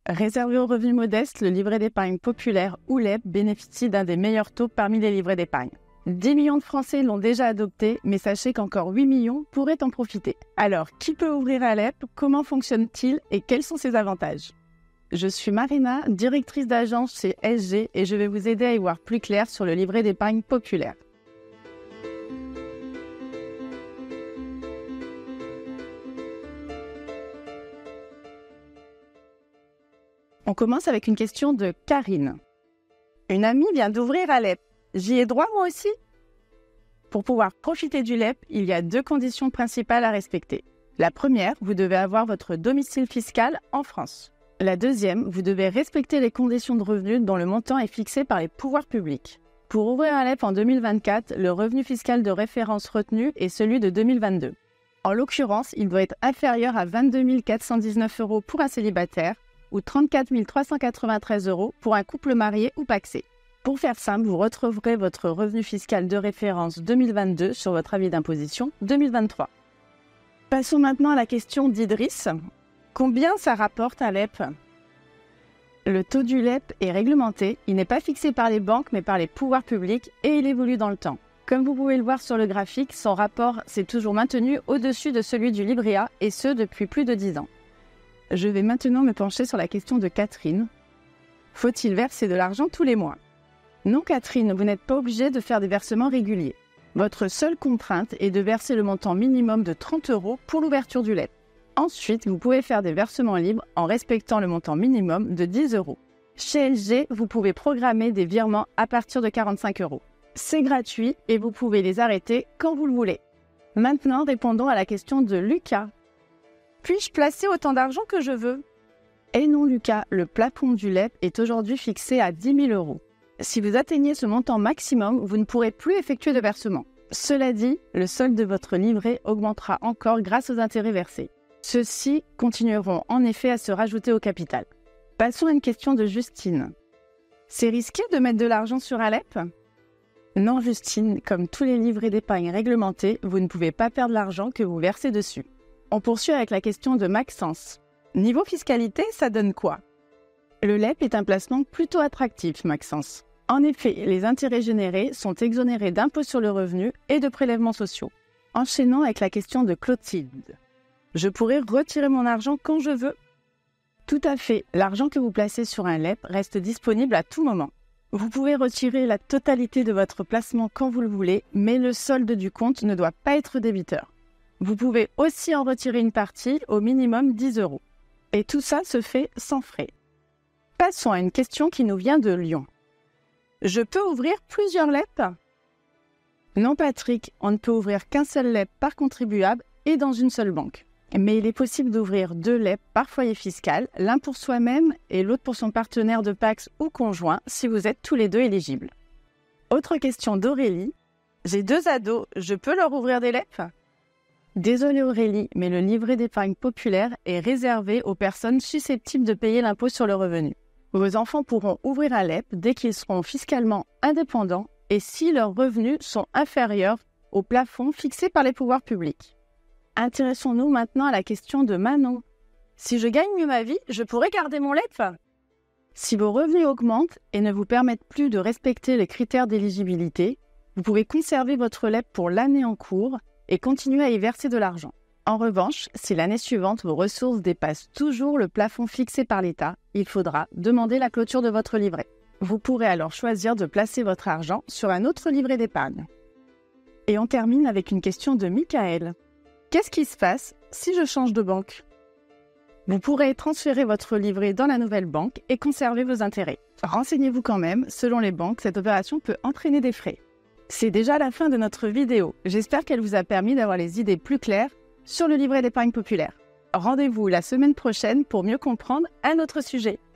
Réservé aux revenus modestes, le livret d'épargne populaire ou LEP bénéficie d'un des meilleurs taux parmi les livrets d'épargne. 10 millions de Français l'ont déjà adopté, mais sachez qu'encore 8 millions pourraient en profiter. Alors, qui peut ouvrir un LEP? Comment fonctionne-t-il et quels sont ses avantages? Je suis Marina, directrice d'agence chez SG et je vais vous aider à y voir plus clair sur le livret d'épargne populaire. On commence avec une question de Karine. Une amie vient d'ouvrir un LEP. J'y ai droit moi aussi? Pour pouvoir profiter du LEP, il y a 2 conditions principales à respecter. La première, vous devez avoir votre domicile fiscal en France. La deuxième, vous devez respecter les conditions de revenus dont le montant est fixé par les pouvoirs publics. Pour ouvrir un LEP en 2024, le revenu fiscal de référence retenu est celui de 2022. En l'occurrence, il doit être inférieur à 22 419 € pour un célibataire ou 34 393 € pour un couple marié ou pacsé. Pour faire simple, vous retrouverez votre revenu fiscal de référence 2022 sur votre avis d'imposition 2023. Passons maintenant à la question d'Idriss. Combien ça rapporte un LEP? Le taux du LEP est réglementé, il n'est pas fixé par les banques mais par les pouvoirs publics et il évolue dans le temps. Comme vous pouvez le voir sur le graphique, son rapport s'est toujours maintenu au-dessus de celui du livret A et ce depuis plus de 10 ans. Je vais maintenant me pencher sur la question de Catherine. Faut-il verser de l'argent tous les mois? Non Catherine, vous n'êtes pas obligé de faire des versements réguliers. Votre seule contrainte est de verser le montant minimum de 30 € pour l'ouverture du LEP. Ensuite, vous pouvez faire des versements libres en respectant le montant minimum de 10 €. Chez LG, vous pouvez programmer des virements à partir de 45 €. C'est gratuit et vous pouvez les arrêter quand vous le voulez. Maintenant, répondons à la question de Lucas. Puis-je placer autant d'argent que je veux? Et non Lucas, le plafond du LEP est aujourd'hui fixé à 10 000 €. Si vous atteignez ce montant maximum, vous ne pourrez plus effectuer de versement. Cela dit, le solde de votre livret augmentera encore grâce aux intérêts versés. Ceux-ci continueront en effet à se rajouter au capital. Passons à une question de Justine. C'est risqué de mettre de l'argent sur un LEP? Non Justine, comme tous les livrets d'épargne réglementés, vous ne pouvez pas perdre l'argent que vous versez dessus. On poursuit avec la question de Maxence. Niveau fiscalité, ça donne quoi? Le LEP est un placement plutôt attractif, Maxence. En effet, les intérêts générés sont exonérés d'impôts sur le revenu et de prélèvements sociaux. Enchaînons avec la question de Clotilde. Je pourrais retirer mon argent quand je veux? Tout à fait, l'argent que vous placez sur un LEP reste disponible à tout moment. Vous pouvez retirer la totalité de votre placement quand vous le voulez, mais le solde du compte ne doit pas être débiteur. Vous pouvez aussi en retirer une partie, au minimum 10 €. Et tout ça se fait sans frais. Passons à une question qui nous vient de Lyon. Je peux ouvrir plusieurs LEP? Non Patrick, on ne peut ouvrir qu'un seul LEP par contribuable et dans une seule banque. Mais il est possible d'ouvrir 2 LEP par foyer fiscal, l'un pour soi-même et l'autre pour son partenaire de PACS ou conjoint si vous êtes tous les 2 éligibles. Autre question d'Aurélie. J'ai 2 ados, je peux leur ouvrir des LEP? Désolée Aurélie, mais le livret d'épargne populaire est réservé aux personnes susceptibles de payer l'impôt sur le revenu. Vos enfants pourront ouvrir un LEP dès qu'ils seront fiscalement indépendants et si leurs revenus sont inférieurs au plafond fixé par les pouvoirs publics. Intéressons-nous maintenant à la question de Manon. Si je gagne mieux ma vie, je pourrais garder mon LEP? Si vos revenus augmentent et ne vous permettent plus de respecter les critères d'éligibilité, vous pouvez conserver votre LEP pour l'année en cours et continuer à y verser de l'argent. En revanche, si l'année suivante vos ressources dépassent toujours le plafond fixé par l'État, il faudra demander la clôture de votre livret. Vous pourrez alors choisir de placer votre argent sur un autre livret d'épargne. Et on termine avec une question de Michael. Qu'est-ce qui se passe si je change de banque? Vous pourrez transférer votre livret dans la nouvelle banque et conserver vos intérêts. Renseignez-vous quand même, selon les banques, cette opération peut entraîner des frais. C'est déjà la fin de notre vidéo. J'espère qu'elle vous a permis d'avoir les idées plus claires sur le livret d'épargne populaire. Rendez-vous la semaine prochaine pour mieux comprendre un autre sujet.